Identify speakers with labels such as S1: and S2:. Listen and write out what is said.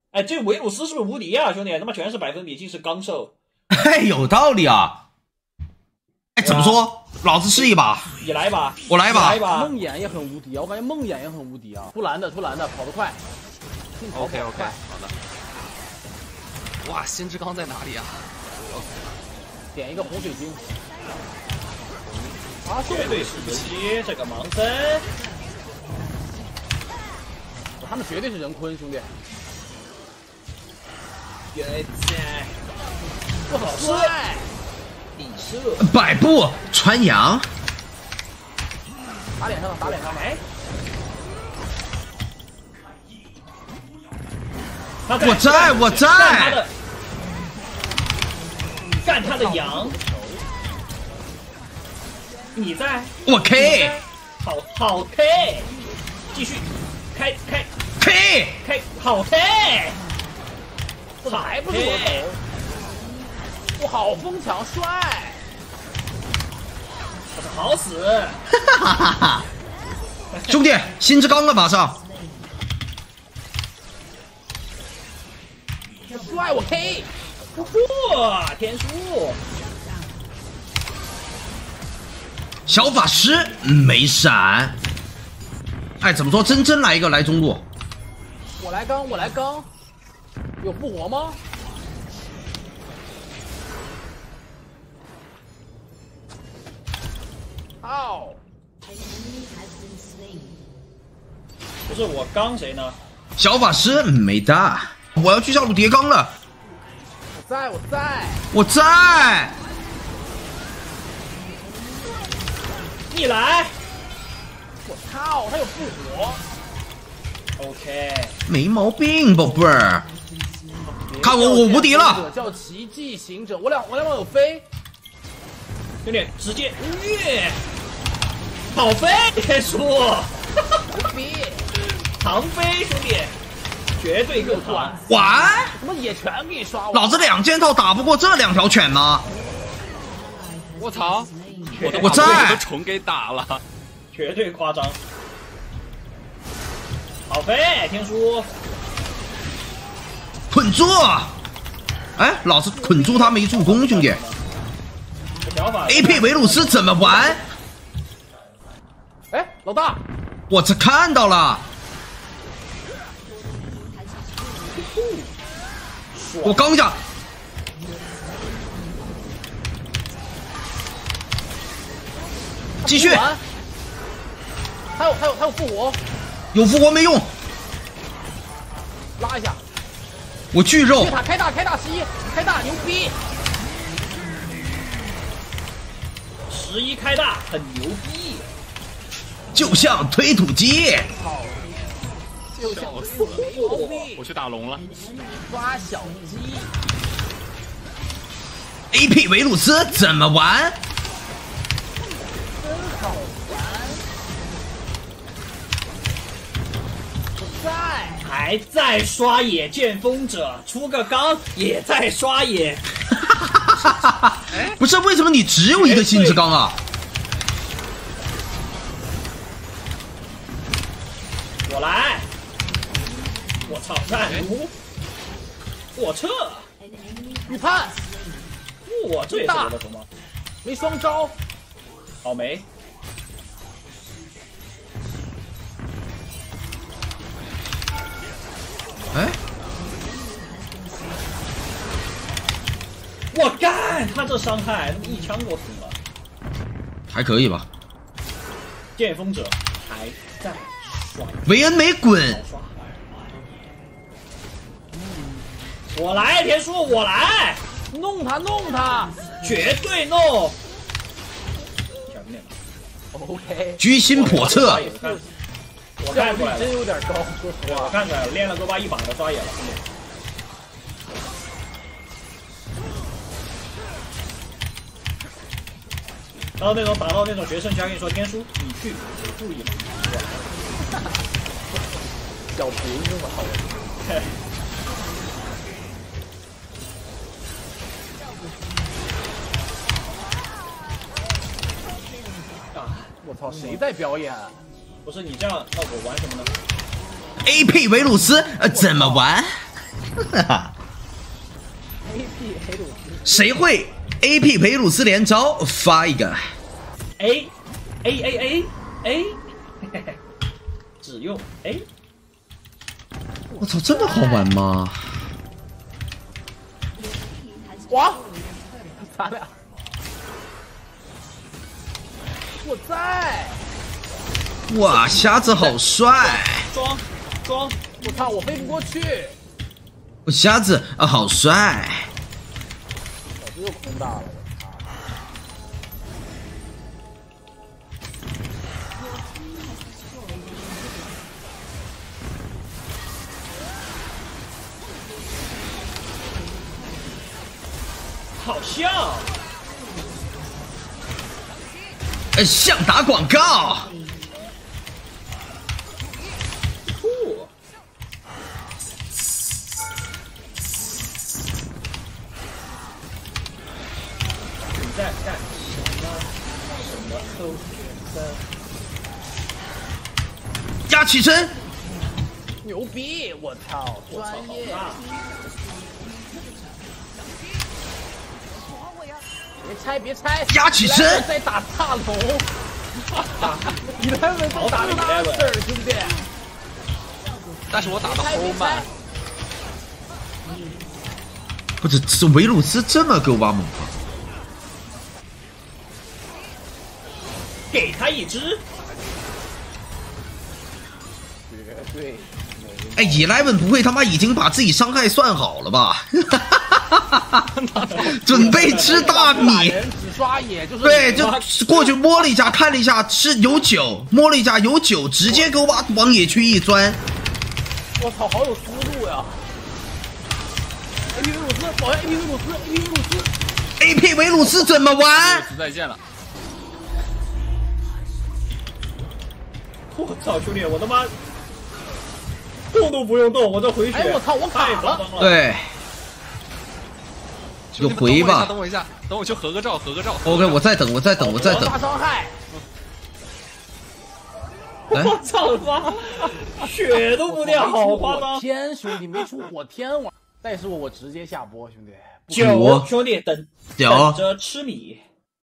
S1: 哎，这维鲁斯是不是无敌啊，兄弟？他妈全是百分比，尽是钢兽。
S2: 哎，有道理啊。哎，怎么说？老子试一把。
S1: 你来吧，
S2: 我来吧。
S3: 梦魇也很无敌啊，我感觉梦魇也很无敌啊。突蓝的，跑得快。
S4: OK， 好的。哇，新之刚在哪里啊？
S3: 点一个红水晶。
S1: 绝对是不起这个盲僧。
S3: 他们绝对是人坤，兄弟。
S1: 原在，
S3: 我好帅！
S1: 底射，
S2: 百步穿杨，
S3: 打脸上了，
S1: 哎！
S2: 我在，
S1: 干他的羊，你在，
S2: 我 K，
S1: 好 K， 继续开，好 K。
S3: 怎么还不是我头？我好疯抢帅！
S1: 我操，好死！
S2: 哈哈哈！兄弟，新之刚了，马上！
S3: 帅我 K！
S1: 哇，天书！
S2: 小法师没闪。哎，怎么说？真来一个来中路。
S3: 我来刚。有复活吗？哦，
S1: 不是我刚谁呢？
S2: 小法师没大，我要去下路叠刚了。我在。
S1: 你来！
S3: 我操，他有复活。
S1: OK，
S2: 没毛病，宝贝儿。看我无敌了！
S3: 叫奇迹行者，我两网有飞，
S1: 兄弟直接越跑飞，天书，唐飞兄弟，绝对够团！
S2: 完，
S3: 怎么野犬给你刷我？
S2: 老子2件套打不过这2条犬吗？
S4: 我操！
S2: 我在，
S4: 我的虫给打了，
S1: 绝对夸张！跑飞，天书。
S2: 捆住！哎，老子捆住他没助攻，兄弟。AP 维鲁斯怎么玩？
S3: 哎，老大，
S2: 我这看到了。我刚一下。继续。
S3: 还有复活。
S2: 有复活没用。
S3: 拉一下。
S2: 我巨肉，
S3: 开大11，开大牛逼
S1: ！11开大很牛逼，
S2: 就像推土机。
S3: 就像
S4: 我去打龙了，
S3: 抓小鸡。
S2: AP 维鲁斯怎么玩？
S3: 真好玩！
S1: 还在刷野剑锋者，出个刚也在刷野。
S2: 不是，为什么你只有一个新之刚啊？
S1: 我来，我操，战卢，我撤，
S3: 预判，
S1: 我这也是我的什么？
S3: 没双招，
S1: 好没。
S2: 哎，
S1: 我干！他这伤害，他一枪给我捅了，
S2: 还可以吧？
S1: 剑锋者还在刷，
S2: 维恩没滚。
S1: 我来，田叔，我来，
S3: 弄他，
S1: 绝对弄。
S3: OK，
S2: 居心叵测。
S1: 我看出来了，
S3: 真有点高，说实话。
S1: 我看出来了，练了个一把的刷野了，兄弟。然后那种打到那种决胜区，还跟你说天书，你去注意了。
S3: 小平这么好。我操，谁在表演？
S1: 不是你这样，那我玩什么呢
S2: ？AP 维鲁斯怎么玩？
S3: AP 黑鲁斯，
S2: 谁会 AP 裴鲁斯连招发一个
S1: A， 只用 A。
S2: 我操，这么好玩吗？
S3: 哇，咱俩，我在。
S2: 哇，瞎子好帅！
S1: 装，
S3: 我操，我飞不过去。
S2: 我瞎子啊，好帅！
S3: 我这又空大了，我操！
S1: 好像。
S2: 像打广告。
S1: 酷。你在干什么？什么都选择。
S2: 压起身。
S3: 牛逼！我操，专业。别拆！
S2: 压起身！
S3: 在打大龙，你来们都打大事儿，兄弟。
S4: 但是我打的好慢。
S2: 不是，这维鲁斯这么狗巴猛吗？
S1: 给他一只。
S3: 绝对。
S2: 哎，11不会他妈已经把自己伤害算好了吧？准备吃大米，
S3: 只刷野就是
S2: 对，就过去摸了一下，看了一下是有酒，摸了一下有酒，直接给我往野区一钻。
S3: 我操，好有思路呀 ！AP 维鲁斯，保下 AP 维鲁斯 ，AP 维鲁斯
S2: ，AP 维鲁斯怎么玩？
S4: 再见了。
S1: 我操，兄弟，我他妈动都不用动，我这回血。
S3: 哎，我操，我卡了。
S2: 对。就回吧，
S4: 等我一下，等我去合个照。
S2: OK， 我再等。
S3: 大伤害！
S1: 我操他妈，血都不掉，好夸张！
S3: 天，兄弟没出火天王，但是我直接下播，兄弟。
S1: 9，兄弟等
S2: 9
S1: 着吃米。